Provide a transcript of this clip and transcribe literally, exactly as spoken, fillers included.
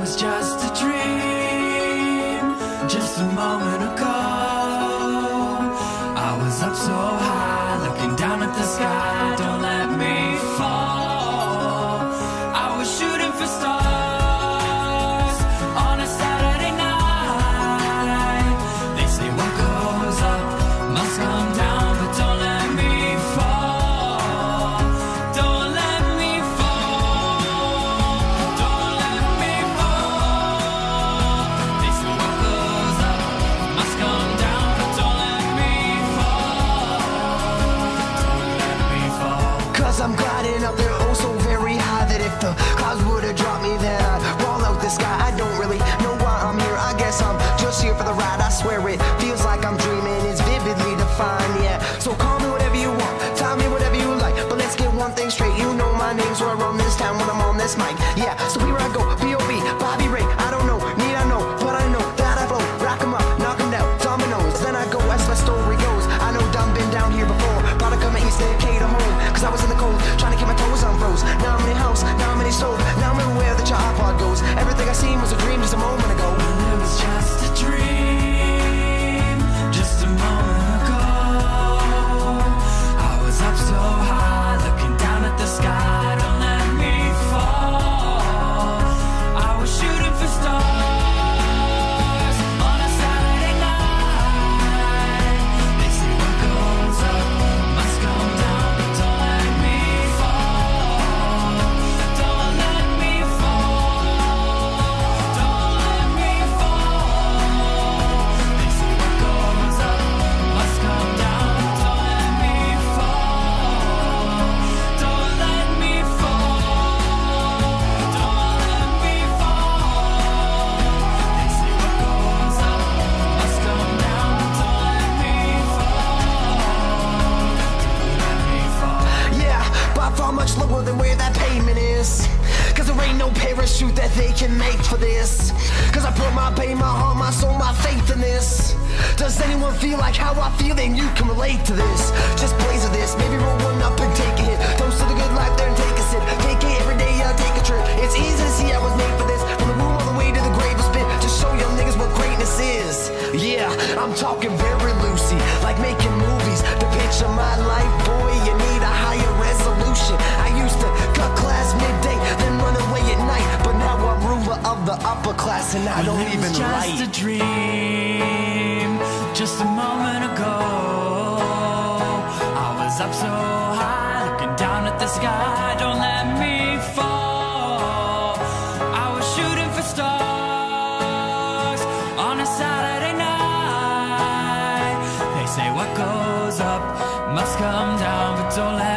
was just a dream, just a moment ago. I was up so high, looking down at the sky. Don't let me fall. I was shooting for stars on a Saturday night. They say what goes up must come down, but don't let me fall. Don't let me fall. Don't let me fall. They say what goes up must come down, but don't let me fall. Don't let me fall. Cause I'm gliding up there oh so very high, that if the clouds would've dropped me, then I'd roll out the sky. I don't really know why I'm here, I guess I'm just here for the ride. I swear it feels like I'm dreaming, it's vividly defined, yeah. So call me whatever you want, tell me whatever you like, but let's get one thing straight. You know my name's where I run this town when I'm on this mic, yeah. So here I go, B O B, Bobby Ray. I don't know, need I know, but I know that I blow. Rock 'em up, knock 'em down, dominoes. Then I go as my story goes. I know Dumb been down here before, gotta come at East End K to home, cause I was in the cold, trying to keep my toes on froze. Now I'm in the house, now I'm in the stove, now I'm everywhere that your iPod goes. Everything I seen was a dream just a moment ago. It was just a dream, just a moment ago. I was up so high, looking down at the sky. Don't let me fall. I was shooting for stars on a Saturday night. They say what goes up must come down, but don't let me fall. Don't let me fall. Don't let me fall. They say what goes up must come down, but don't let me fall. Don't let me fall. Don't let me fall. They say what goes up must come down, but don't let me fall. Don't let me fall. Yeah, by far much lower than where that payment is. Cause there ain't no parachute that they can make for this. Cause I put my pain, my heart, my soul, my faith in this. Does anyone feel like how I feel? Then you can relate to this. Just blaze of this, maybe roll one up and take a hit. Toast to the good life there and take a sip. Take it every day, I'll take a trip. It's easy to see I was made for this. From the womb all the way to the grave of spit, to show young niggas what greatness is. Yeah, I'm talking very loosey, like making movies. To picture my life, boy, you need a higher resolution. I used to cut class midday, then run away at night. But now I'm ruler of the upper class, and I don't It was even just write. a dream, just a moment ago. I was up so high, looking down at the sky. Don't let me fall. I was shooting for stars on a Saturday night. They say what goes up must come down, but don't let